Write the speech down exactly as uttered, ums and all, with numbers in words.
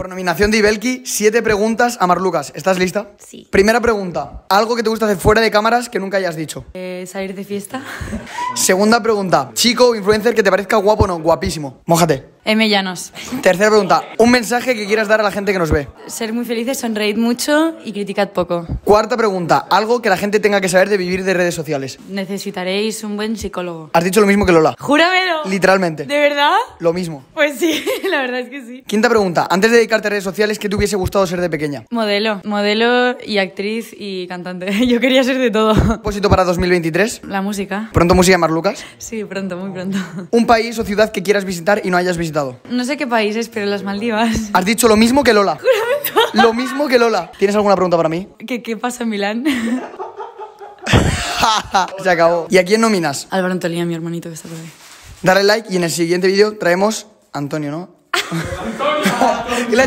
Por nominación de Ibelki, siete preguntas a Marlucas. ¿Estás lista? Sí. Primera pregunta. Algo que te gusta hacer fuera de cámaras que nunca hayas dicho. Eh, salir de fiesta. Segunda pregunta. Chico o influencer que te parezca guapo o no. Guapísimo. Mójate. M. Llanos. Tercera pregunta. Un mensaje que quieras dar a la gente que nos ve. Ser muy felices, sonreír mucho y criticad poco. Cuarta pregunta. Algo que la gente tenga que saber de vivir de redes sociales. Necesitaréis un buen psicólogo. Has dicho lo mismo que Lola. ¡Júramelo! Literalmente. ¿De verdad? Lo mismo. Pues sí, la verdad es que sí. Quinta pregunta. Antes de dedicarte a redes sociales, ¿qué te hubiese gustado ser de pequeña? Modelo. Modelo y actriz y cantante. Yo quería ser de todo. ¿Propósito para dos mil veintitrés? La música. ¿Pronto música Marlucas? Sí, pronto, muy pronto. Un país o ciudad que quieras visitar y no hayas visitado. No sé qué países, pero las Maldivas. Has dicho lo mismo que Lola. Lo mismo que Lola. ¿Tienes alguna pregunta para mí? ¿Qué, qué pasa en Milán? Se acabó. ¿Y a quién nominas? Álvaro Antolía, mi hermanito que está por ahí. Dale like y en el siguiente vídeo traemos a Antonio, ¿no? ¡Antonio!